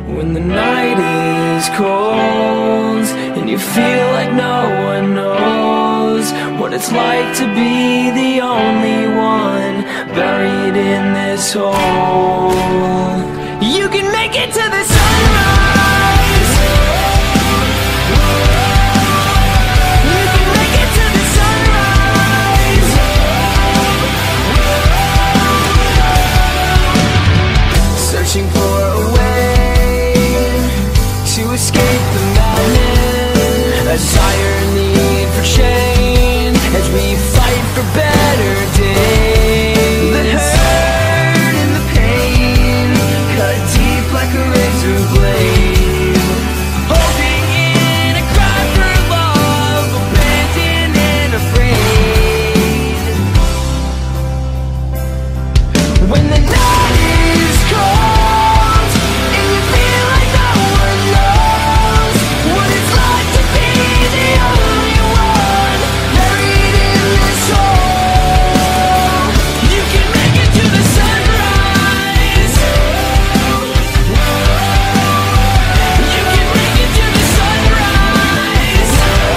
When the night is cold and you feel like no one knows what it's like to be the only one buried in this hole, you can make it to the sunrise. You can make it to the sunrise. Searching for a way to escape the madness, a desire, need for change as we fight for better days. The hurt and the pain cut deep like a razor blade, holding in a cry for love, abandoned and afraid. When the night is cold and you feel like no one knows what it's like to be the only one buried in this hole, you can make it to the sunrise. You can make it to the sunrise.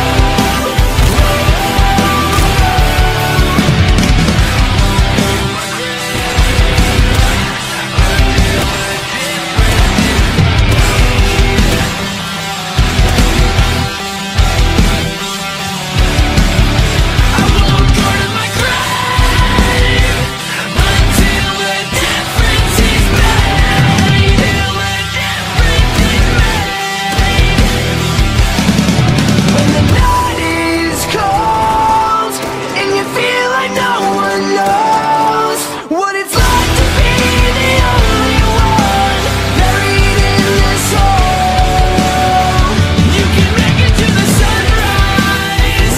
I won't go to my grave until a difference is made. Till a difference is made. When the night is cold and you feel like no one knows what it's like to be the only one buried in this hole, you can make it to the sunrise.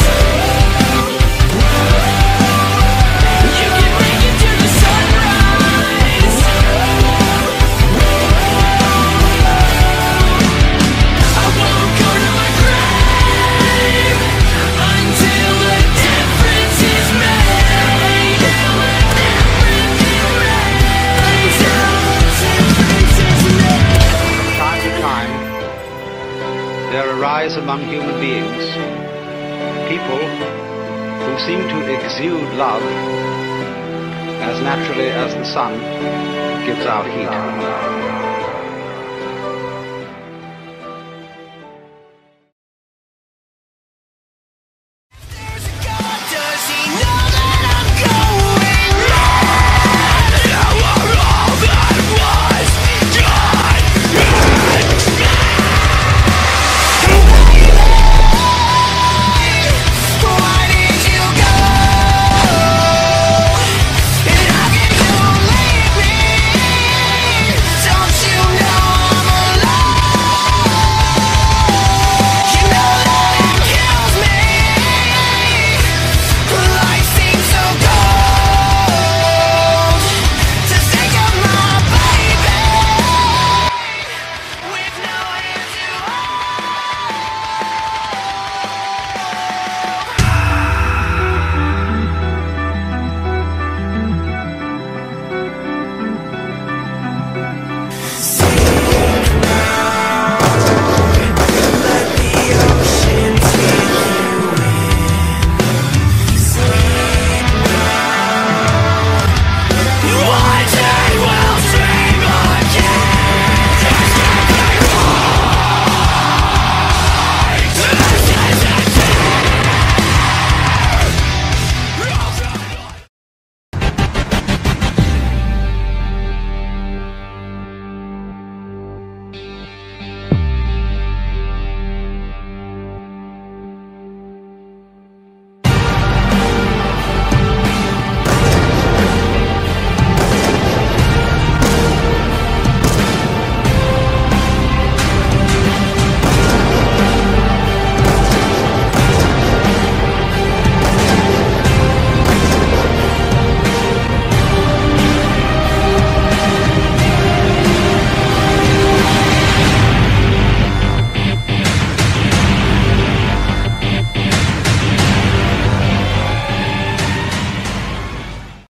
You can make it to the sunrise. I won't go to my grave until a difference is made. Till a difference is made. From time to time, there arise among human beings people who seem to exude love as naturally as the sun gives out heat.